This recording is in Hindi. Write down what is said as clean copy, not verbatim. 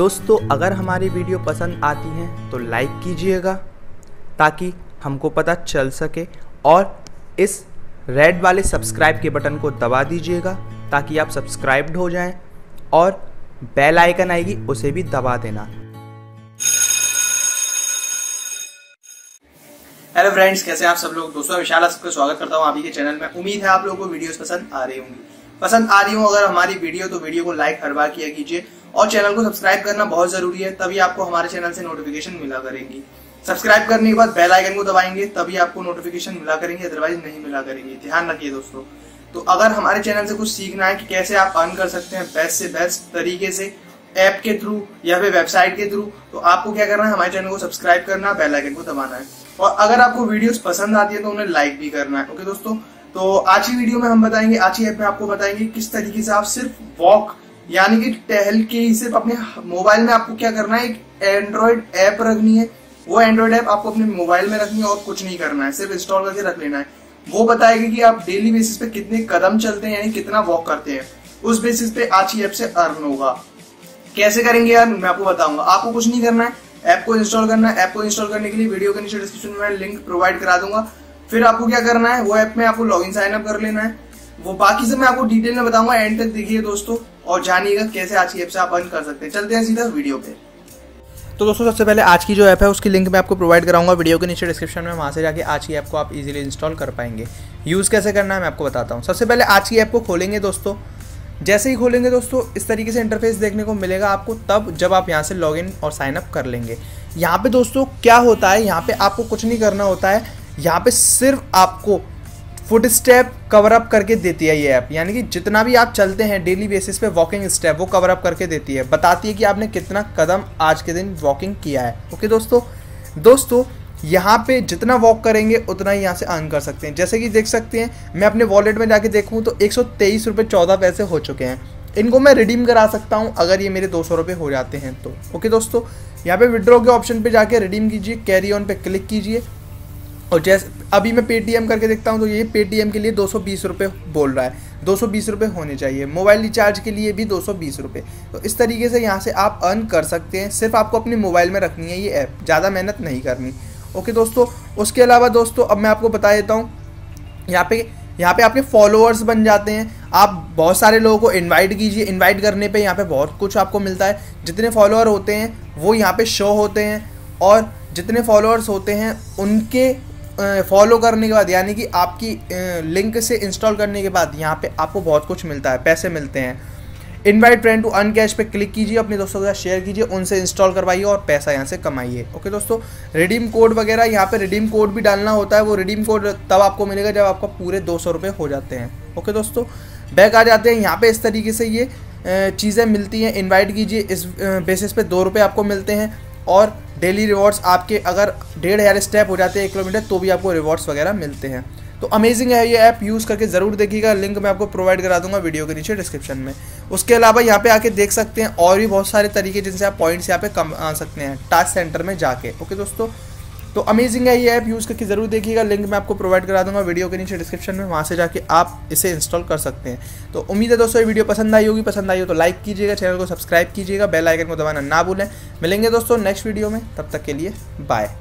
दोस्तों अगर हमारी वीडियो पसंद आती है तो लाइक कीजिएगा ताकि हमको पता चल सके, और इस रेड वाले सब्सक्राइब के बटन को दबा दीजिएगा ताकि आप सब्सक्राइब्ड हो जाएं, और बेल आइकन आएगी उसे भी दबा देना। हेलो फ्रेंड्स, कैसे आप सब लोग। दोस्तों विशाल आपका स्वागत करता हूं आप ही के चैनल में। उम्मीद है आप लोगों को वीडियोस पसंद आ रही होंगी। पसंद आ रही हो अगर हमारी वीडियो तो वीडियो को लाइक हर बार किया कीजिए, और चैनल को सब्सक्राइब करना बहुत जरूरी है, तभी आपको हमारे चैनल से नोटिफिकेशन मिला करेंगी। सब्सक्राइब करने के बाद बेल आइकन को दबाएंगे तभी आपको नोटिफिकेशन मिला करेंगे, अदरवाइज नहीं मिला करेंगे। ध्यान रखिए दोस्तों। तो अगर हमारे चैनल से कुछ सीखना है कि कैसे आप अर्न कर सकते हैं बेस्ट से बेस्ट तरीके से ऐप के थ्रू या फिर वेबसाइट के थ्रू, तो आपको क्या करना है, हमारे चैनल को सब्सक्राइब करना, बेल आइकन को दबाना है, और अगर आपको वीडियोस पसंद आती है तो उन्हें लाइक भी करना है। ओके दोस्तों, तो आज की वीडियो में हम बताएंगे, आज की ऐप में आपको बताएंगे किस तरीके से आप सिर्फ वॉक यानी कि टहल के ही सिर्फ अपने मोबाइल में आपको क्या करना है, एक एंड्रॉइड ऐप रखनी है। वो एंड्रॉइड ऐप आपको अपने मोबाइल में रखनी है और कुछ नहीं करना है, सिर्फ इंस्टॉल करके रख लेना है। वो बताएगा कि आप डेली बेसिस पे कितने कदम चलते हैं, यानी कितना वॉक करते हैं। उस बेसिस पे आज की ऐप से अर्न होगा। कैसे करेंगे यार, मैं आपको बताऊंगा। आपको कुछ नहीं करना है, ऐप को इंस्टॉल करना है। ऐप को इंस्टॉल करने के लिए वीडियो के नीचे डिस्क्रिप्शन में लिंक प्रोवाइड करा दूंगा। फिर आपको क्या करना है, वो ऐप में आपको लॉगिन साइन अप कर लेना है। वो बाकी से मैं आपको डिटेल में बताऊंगा, एंड तक देखिए दोस्तों और जानिएगा कैसे आज की ऐप से आप अर्न कर सकते हैं। चलते हैं सीधा वीडियो पे। तो दोस्तों सबसे पहले आज की जो ऐप है उसकी लिंक मैं आपको प्रोवाइड कराऊंगा वीडियो के नीचे डिस्क्रिप्शन में। वहाँ से जाके आज की ऐप को आप इजीली इंस्टॉल कर पाएंगे। यूज़ कैसे करना है मैं आपको बताता हूँ। सबसे पहले आज की ऐप को खोलेंगे दोस्तों। जैसे ही खोलेंगे दोस्तों इस तरीके से इंटरफेस देखने को मिलेगा आपको, तब जब आप यहाँ से लॉगिन और साइन अप कर लेंगे। यहाँ पे दोस्तों क्या होता है, यहाँ पे आपको कुछ नहीं करना होता है। यहाँ पे सिर्फ आपको फुट स्टेप कवर अप करके देती है ये ऐप, यानी कि जितना भी आप चलते हैं डेली बेसिस पे वॉकिंग स्टेप वो कवर अप करके देती है। बताती है कि आपने कितना कदम आज के दिन वॉकिंग किया है। ओके दोस्तों यहाँ पे जितना वॉक करेंगे उतना ही यहाँ से अर्न कर सकते हैं। जैसे कि देख सकते हैं, मैं अपने वॉलेट में जाके देखूँ तो 123 रुपये 14 पैसे हो चुके हैं। इनको मैं रिडीम करा सकता हूँ अगर ये मेरे 200 रुपये हो जाते हैं तो। ओके दोस्तों, यहाँ पे विड्रॉ के ऑप्शन पे जाके रिडीम कीजिए, कैरी ऑन पे क्लिक कीजिए, और जैसे अभी मैं पेटीएम करके देखता हूँ तो ये पेटीएम के लिए 220 रुपये बोल रहा है। 220 रुपये होने चाहिए। मोबाइल रिचार्ज के लिए भी 220 रुपये। तो इस तरीके से यहाँ से आप अर्न कर सकते हैं। सिर्फ आपको अपने मोबाइल में रखनी है ये ऐप, ज़्यादा मेहनत नहीं करनी। ओके दोस्तों, उसके अलावा दोस्तों अब मैं आपको बता देता हूँ, यहाँ पे आपके फॉलोअर्स बन जाते हैं। आप बहुत सारे लोगों को इनवाइट कीजिए। इनवाइट करने पे यहाँ पे बहुत कुछ आपको मिलता है। जितने फॉलोअर होते हैं वो यहाँ पे शो होते हैं, और जितने फॉलोअर्स होते हैं उनके फॉलो करने के बाद, यानी कि आपकी लिंक से इंस्टॉल करने के बाद यहाँ पे आपको बहुत कुछ मिलता है, पैसे मिलते हैं। Invite friend to earn cash पे क्लिक कीजिए, अपने दोस्तों के साथ शेयर कीजिए, उनसे इंस्टॉल करवाइए और पैसा यहाँ से कमाइए। ओके दोस्तों, रिडीम कोड वगैरह यहाँ पे रिडीम कोड भी डालना होता है। वो रिडीम कोड तब आपको मिलेगा जब आपका पूरे 200 रुपये हो जाते हैं। ओके दोस्तों, बैक आ जाते हैं। यहाँ पे इस तरीके से ये चीज़ें मिलती हैं। इन्वाइट कीजिए, इस बेसिस पे 2 रुपये आपको मिलते हैं, और डेली रिवॉर्ड्स आपके अगर 1,500 स्टेप हो जाते हैं 1 किलोमीटर तो भी आपको रिवॉर्ड्स वगैरह मिलते हैं। तो अमेजिंग है ये ऐप, यूज़ करके ज़रूर देखिएगा। लिंक मैं आपको प्रोवाइड करा दूंगा वीडियो के नीचे डिस्क्रिप्शन में। उसके अलावा यहाँ पे आके देख सकते हैं और भी बहुत सारे तरीके जिनसे आप पॉइंट्स यहाँ पे कमा सकते हैं टास्क सेंटर में जाके। ओके दोस्तों, तो अमेजिंग है ये ऐप, यूज़ करके ज़रूर देखिएगा। लिंक मैं आपको प्रोवाइड करा दूंगा वीडियो के नीचे डिस्क्रिप्शन में। वहाँ से जाके आप इसे इंस्टॉल कर सकते हैं। तो उम्मीद है दोस्तों ये वीडियो पसंद आई होगी। पसंद आई हो तो लाइक कीजिएगा, चैनल को सब्सक्राइब कीजिएगा, बेल आइकन को दबाना ना भूलें। मिलेंगे दोस्तों नेक्स्ट वीडियो में, तब तक के लिए बाय।